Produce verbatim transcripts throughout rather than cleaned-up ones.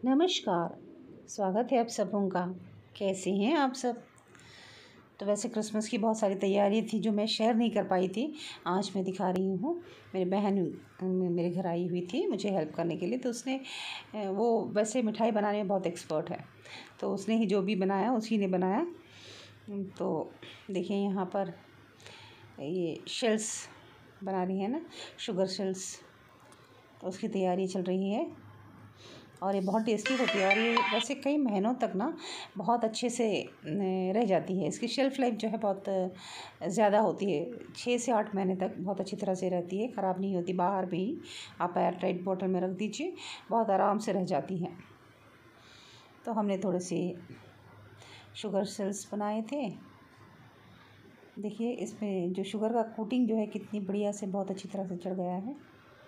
नमस्कार। स्वागत है आप सबों का। कैसे हैं आप सब? तो वैसे क्रिसमस की बहुत सारी तैयारी थी जो मैं शेयर नहीं कर पाई थी, आज मैं दिखा रही हूँ। मेरी बहन मेरे घर आई हुई थी मुझे हेल्प करने के लिए, तो उसने वो वैसे मिठाई बनाने में बहुत एक्सपर्ट है, तो उसने ही जो भी बनाया उसी ने बनाया। तो देखिए यहाँ पर ये शेल्स बना रही है ना, शुगर शेल्स, उसकी तैयारी चल रही है और ये बहुत टेस्टी होती है और ये वैसे कई महीनों तक ना बहुत अच्छे से रह जाती है। इसकी शेल्फ़ लाइफ जो है बहुत ज़्यादा होती है, छः से आठ महीने तक बहुत अच्छी तरह से रहती है, ख़राब नहीं होती। बाहर भी आप एयर टाइट बॉटल में रख दीजिए, बहुत आराम से रह जाती हैं। तो हमने थोड़े से शुगर शेल्स बनाए थे। देखिए इसमें जो शुगर का कोटिंग जो है कितनी बढ़िया से बहुत अच्छी तरह से चढ़ गया है।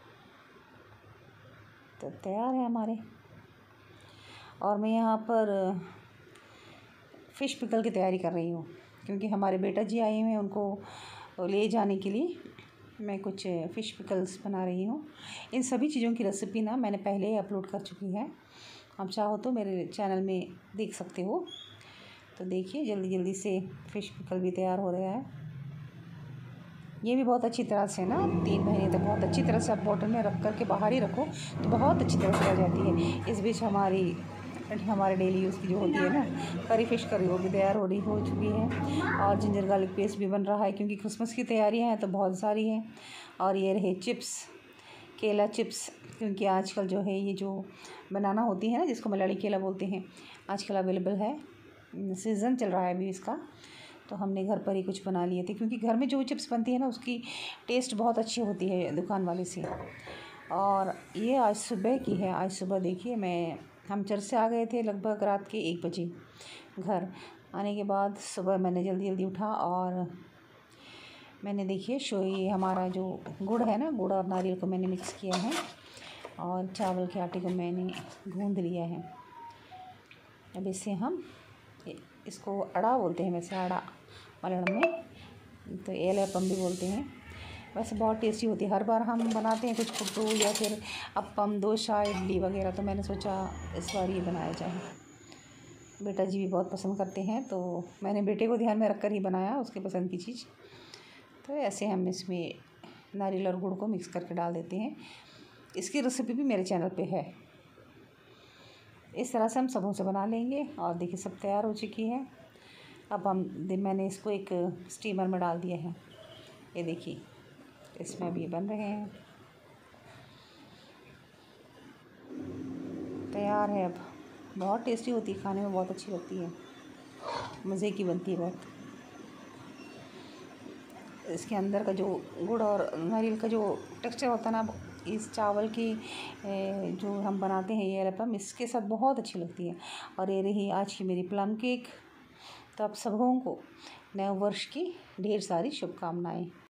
तो तैयार है हमारे। और मैं यहाँ पर फ़िश पिकल की तैयारी कर रही हूँ, क्योंकि हमारे बेटा जी आए हुए हैं, उनको ले जाने के लिए मैं कुछ फ़िश पिकल्स बना रही हूँ। इन सभी चीज़ों की रेसिपी ना मैंने पहले ही अपलोड कर चुकी है, आप चाहो तो मेरे चैनल में देख सकते हो। तो देखिए जल्दी जल्दी से फ़िश पिकल भी तैयार हो रहा है। ये भी बहुत अच्छी तरह से ना तीन महीने तक बहुत अच्छी तरह से आप बॉटल में रख कर के बाहर ही रखो तो बहुत अच्छी तरह से रह जाती है। इस बीच हमारी हमारे डेली यूज़ की जो होती है ना करी फ़िश करी, वो भी तैयार हो रही हो चुकी है और जिंजर गार्लिक पेस्ट भी बन रहा है, क्योंकि क्रिसमस की तैयारियां हैं तो बहुत सारी हैं। और ये रहे चिप्स, केला चिप्स, क्योंकि आजकल जो है ये जो बनाना होती है ना, जिसको मलयाली केला बोलते हैं, आजकल अवेलेबल है, सीज़न चल रहा है अभी इसका। तो हमने घर पर ही कुछ बना लिए थे, क्योंकि घर में जो चिप्स बनती है ना उसकी टेस्ट बहुत अच्छी होती है दुकान वाले से। और ये आज सुबह की है। आज सुबह देखिए मैं हम चर्च से आ गए थे लगभग रात के एक बजे। घर आने के बाद सुबह मैंने जल्दी जल्दी उठा और मैंने देखिए शो ये हमारा जो गुड़ है ना, गुड़ और नारियल को मैंने मिक्स किया है और चावल के आटे को मैंने गूंद लिया है। अब इससे हम इसको अड़ा बोलते हैं, वैसे अड़ा मलयालम में, तो एलयप्पम भी बोलते हैं। वैसे बहुत टेस्टी होती है। हर बार हम बनाते हैं कुछ पुट्टू या फिर अप्पम, डोसा, इडली वगैरह, तो मैंने सोचा इस बार ये बनाया जाए। बेटा जी भी बहुत पसंद करते हैं, तो मैंने बेटे को ध्यान में रख कर ही बनाया, उसके पसंद की चीज़। तो ऐसे हम इसमें नारियल और गुड़ को मिक्स करके डाल देते हैं। इसकी रेसिपी भी मेरे चैनल पे है। इस तरह से हम सबों से बना लेंगे। और देखिए सब तैयार हो चुकी है। अब हम मैंने इसको एक स्टीमर में डाल दिया है, ये देखिए इसमें भी बन रहे हैं, तैयार है। अब बहुत टेस्टी होती है, खाने में बहुत अच्छी लगती है, मज़े की बनती है बहुत। इसके अंदर का जो गुड़ और नारियल का जो टेक्सचर होता है ना, इस चावल की जो हम बनाते हैं ये एलयप्पम, इसके साथ बहुत अच्छी लगती है। और ये रही आज की मेरी प्लम केक। तो आप सबों को नए वर्ष की ढेर सारी शुभकामनाएं।